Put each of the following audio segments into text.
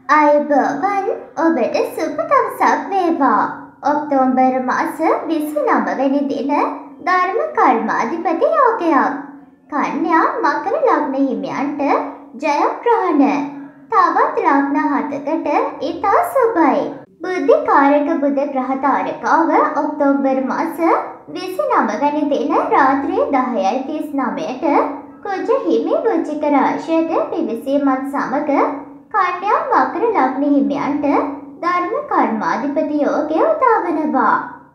අයිබෝවන් ඔබට සුබ දවසක් වේවා. ඔක්තෝබර් මාස 29 වෙනි දින ධර්ම කර්මාධිපති යෝගයක්. කන්‍යා මකර ලග්න හිමියන්ට ජයග්‍රහණ. තවත් ලග්න 7කට ඉතා සුබයි. බුද්ධිකාරක බුධ ග්‍රහ තාරකාව ඔක්තෝබර් මාස 29 වෙනි දින රාත්‍රී 10:39ට කුජ හිමි වෘශ්චික රාශියට පිවිසීමත් සමග කන්‍යා මකර ලග්න හිමියන්ට ධර්ම කර්මාධිපති යෝගය උදා වනවා.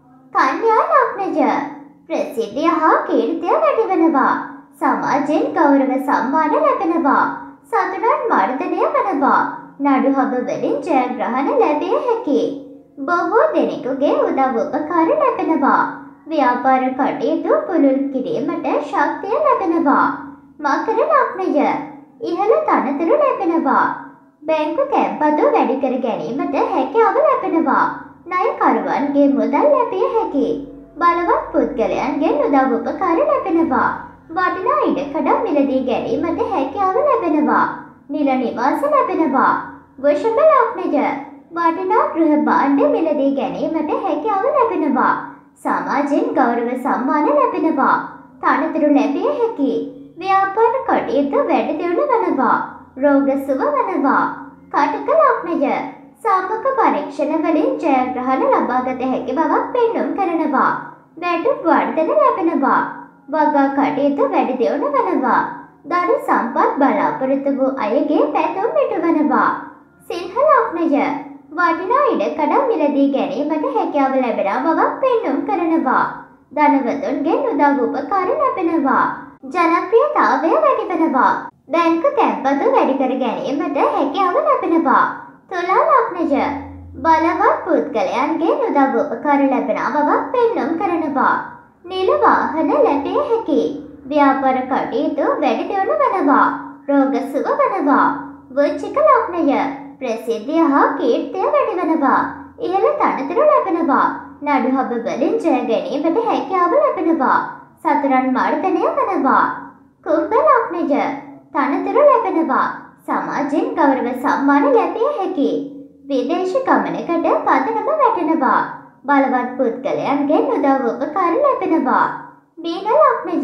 කන්‍යා ලග්නජ ප්‍රසිද්ධිය හා කීර්තිය වැඩි වෙනවා. සමාජයෙන් ගෞරව සම්මාන ලැබෙනවා. සතුටන් මර්ධනය වෙනවා. නඩු හබ වලින් ජයග්‍රහණ ලැබිය හැකියි. බොහෝ දෙනෙකුගේ උදව් උපකාර ලැබෙනවා. ව්‍යාපාර කටයුතු පුළුල් කිරීමට ශක්තිය ලැබෙනවා. මකර ලග්නජ ඉහළ තනතුරු ලැබෙනවා. බැංකු තැන්පතු වැඩි කර ගැනීමට හැකියාව ලැබෙනවා. ණයකරුවන්ගේ මුදල් ලැබිය හැකියි. බලවත් පුද්ගලයන්ගෙන් උදව් උපකාර ලැබෙනවා. වටිනා ඉඩකඩම් මිලදී ගැනීමට හැකියාව ලැබෙනවා. නිල නිවාස ලැබෙනවා. වෘෂභ ලග්නජ වටිනා ගෘහ භාණ්ඩ මිලදී ගැනීමට හැකියාව ලැබෙනවා. සමාජයෙන් ගෞරව සම්මාන ලැබෙනවා. තනතුරු ලැබිය හැකියි. ව්‍යාපාර කටයුතු වැඩි දියුණු වෙනවා. රෝග සුව වෙනවා. කටක ලග්නජ සාමක පරීක්ෂණ වලින් ජයග්‍රහණ ලබාගත හැකි බවක් පෙන්නුම් කරනවා. වැටුප් වර්ධන ලැබෙනවා. වගා කටයුතු වැඩි දියුණු වෙනවා. දරු සම්පත් බලාපොරොත්තු වූ අයගේ පැතුම් ඉටු වෙනවා. සිංහ ලග්නජ වටිනා ඉඩකඩම් මිලදී ගැනීමට හැකියාව ලැබෙන බවක් පෙන්නුම් කරනවා. ධනවතුන්ගෙන් උදව් උපකාර ලැබෙනවා. ජනප්‍රියතාවය වැඩි වෙනවා. බැංකු තැන්පතු වැඩි කර ගැනීමට හැකියාව ලැබෙනවා. තුලා ලග්නජ බලවත් පුද්ගලයන්ගෙන් උදව් උපකාර ලැබෙන බවක් පෙන්නුම් කරනවා. නිල වාහන ලැබිය හැකියි. ව්‍යාපාර කටයුතු වැඩි දියුණු වෙනවා. රෝග සුව වෙනවා. වෘශ්චික ලග්නජ ප්‍රසිද්ධිය හා කීර්තිය වැඩි වෙනවා. ඉහළ තනතුරු ලැබෙනවා. නඩු හබ වලින් ජය ගැනීමට හැකියාව ලැබෙනවා. සතුරන් මර්ධනය වෙනවා. කුම්භ ලග්නජ තනතුරු ලැබෙනවා. සමාජයෙන් ගෞරව සම්මාන ලැබිය හැකියි. විදේශ ගමනකට පදනම වැටෙනවා. බලවත් පුද්ගලයන්ගෙන් උදව් උපකාර ලැබෙනවා. මීන ලග්නජ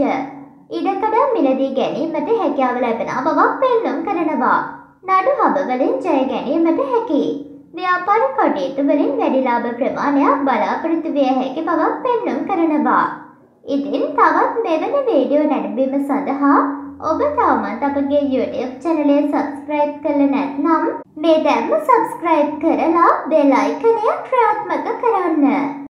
ඉඩකඩම් මිලදී ගැනීමට හැකියාව ලැබෙන බවක් පෙන්නුම් කරනවා. නඩු හබ වලින් ජය ගැනීමට හැකියි. ව්‍යාපාර කටයුතු වලින් වැඩි ලාභ ප්‍රමාණයක් බලාපොරොත්තු විය හැකි බවක් පෙන්නුම් කරනවා. ඉතින් තවත් මෙවැනි වීඩියෝ නැරඹීම සඳහා ඔබ තවමත් අපගේ YouTube channel එක subscribe කරලා නැත්නම් මේ දැන්ම subscribe කරලා bell icon එක ක්‍රියාත්මක කරන්න.